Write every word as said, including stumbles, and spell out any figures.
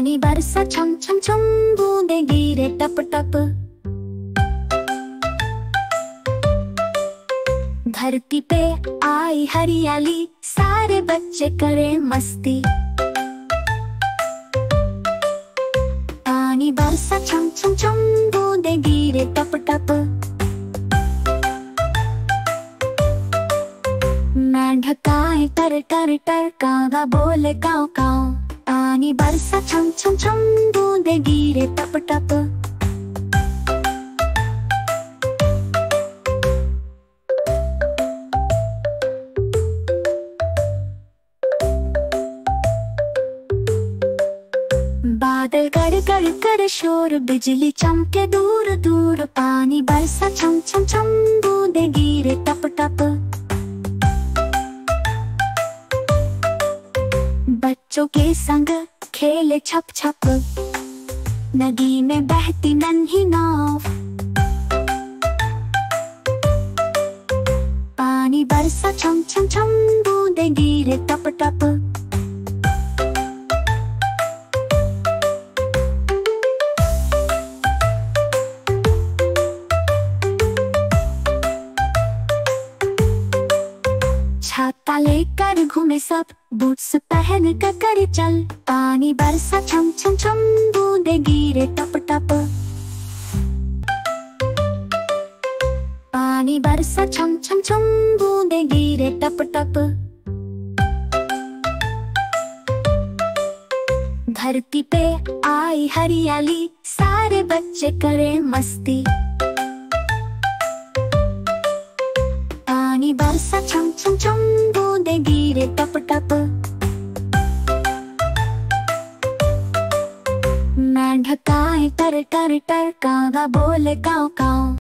पानी बरसा छम छम छम, बूंदे गिरे टप टप। धरती पे आई हरियाली, सारे बच्चे करे मस्ती। पानी बरसा छम छम छम, बूंदे गिरे टप टप। मेंढक गाय टर टर टर, कागा बोले काव काव। पानी बरसा छम छम छम, बूंदे गिरे टप टप। बादल कर कर कर शोर, बिजली चमके दूर दूर। पानी बरसा छम छम छम, बूंदे गिरे टप टप। बच्चों के संग खेले छप छप, नदी में बहती नन्ही नाव। पानी बरसा छम छम छम, बूंदे गिरे टप टप। छाता लेकर घूमे सब, बूट्स पहन कर करे चल। पानी बरसा छम छम छम, बूंदे गिरे टप टप। पानी बरसा छम छम छम, बूंदे गिरे टप टप। धरती पे आई हरियाली, सारे बच्चे करे मस्ती। पानी बरसा छम छम छम, बूंदे गिरे टप टप। मेंढक गाय टर टर टर, कागा बोले काव काव।